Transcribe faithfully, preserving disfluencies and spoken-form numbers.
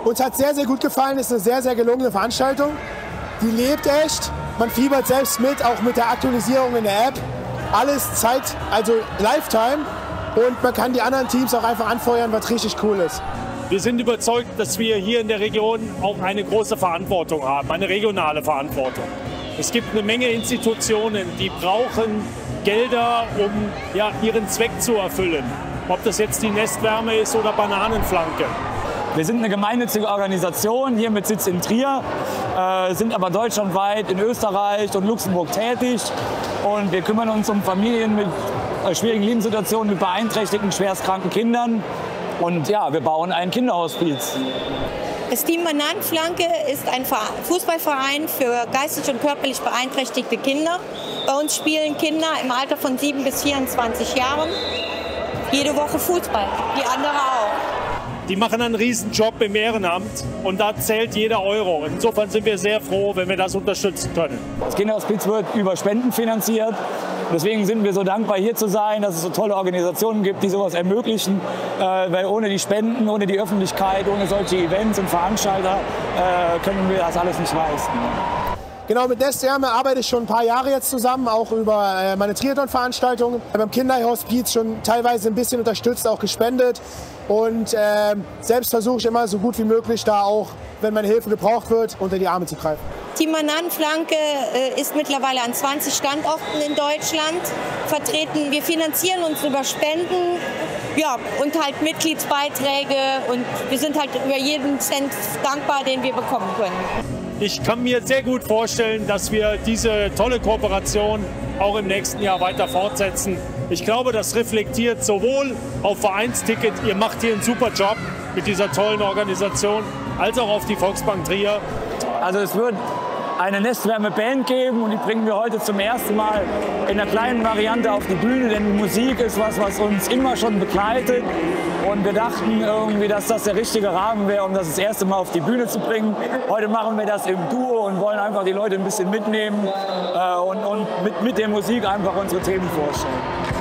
Uns hat sehr, sehr gut gefallen. Es ist eine sehr, sehr gelungene Veranstaltung. Die lebt echt. Man fiebert selbst mit, auch mit der Aktualisierung in der App. Alles Zeit, also Lifetime. Und man kann die anderen Teams auch einfach anfeuern, was richtig cool ist. Wir sind überzeugt, dass wir hier in der Region auch eine große Verantwortung haben, eine regionale Verantwortung. Es gibt eine Menge Institutionen, die brauchen Gelder, um ja, ihren Zweck zu erfüllen. Ob das jetzt die Nestwärme ist oder Bananenflanke. Wir sind eine gemeinnützige Organisation, hier mit Sitz in Trier, äh, sind aber deutschlandweit in Österreich und Luxemburg tätig. Und wir kümmern uns um Familien mit äh, schwierigen Lebenssituationen, mit beeinträchtigten, schwerstkranken Kindern. Und ja, wir bauen ein Kinderhospiz. Das Team Bananenflanke ist ein Fußballverein für geistig und körperlich beeinträchtigte Kinder. Bei uns spielen Kinder im Alter von sieben bis vierundzwanzig Jahren jede Woche Fußball, die andere auch. Die machen einen Riesenjob im Ehrenamt und da zählt jeder Euro. Insofern sind wir sehr froh, wenn wir das unterstützen können. Das Kinderhospiz wird über Spenden finanziert. Deswegen sind wir so dankbar, hier zu sein, dass es so tolle Organisationen gibt, die sowas ermöglichen. Äh, weil ohne die Spenden, ohne die Öffentlichkeit, ohne solche Events und Veranstalter äh, können wir das alles nicht leisten. Genau, mit Nestwärme arbeite ich schon ein paar Jahre jetzt zusammen, auch über äh, meine Triathlon-Veranstaltungen. Beim Kinderhospiz schon teilweise ein bisschen unterstützt, auch gespendet. Und äh, selbst versuche ich immer so gut wie möglich, da auch, wenn meine Hilfe gebraucht wird, unter die Arme zu greifen. Team Bananenflanke äh, ist mittlerweile an zwanzig Standorten in Deutschland vertreten. Wir finanzieren uns über Spenden, ja, und halt Mitgliedsbeiträge. Und wir sind halt über jeden Cent dankbar, den wir bekommen können. Ich kann mir sehr gut vorstellen, dass wir diese tolle Kooperation auch im nächsten Jahr weiter fortsetzen. Ich glaube, das reflektiert sowohl auf Vereinsticket, ihr macht hier einen super Job mit dieser tollen Organisation, als auch auf die Volksbank Trier. Also es wird eine Nestwärme-Band geben und die bringen wir heute zum ersten Mal in einer kleinen Variante auf die Bühne, denn Musik ist was, was uns immer schon begleitet. Und wir dachten irgendwie, dass das der richtige Rahmen wäre, um das das erste Mal auf die Bühne zu bringen. Heute machen wir das im Duo und wollen einfach die Leute ein bisschen mitnehmen äh, und, und mit, mit der Musik einfach unsere Themen vorstellen.